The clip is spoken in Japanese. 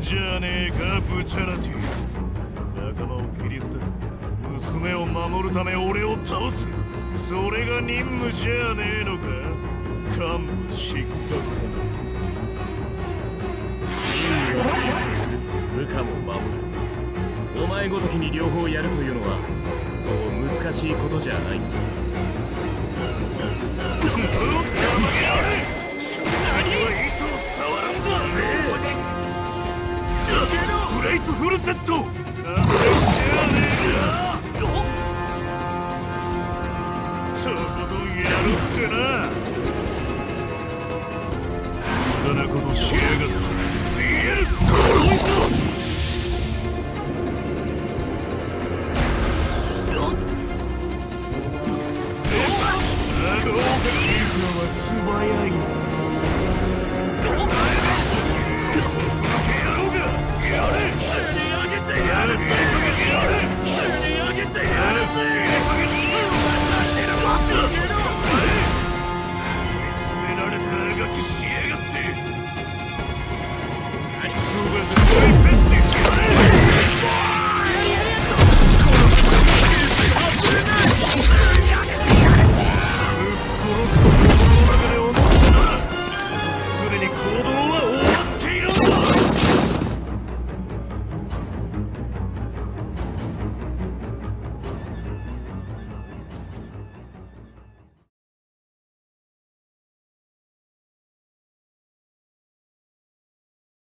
じゃねえかブチャラティ。仲間を切り捨てて娘を守るため俺を倒す、それが任務じゃねえのか。幹部失格だな。 部下も守る。お前ごときに両方やるというのはそう難しいことじゃない。 何はいつも伝わるんだ。フレイトフルテッド。とことんやるってな。無駄なことしやがって。見える。チーフは素早いんだ。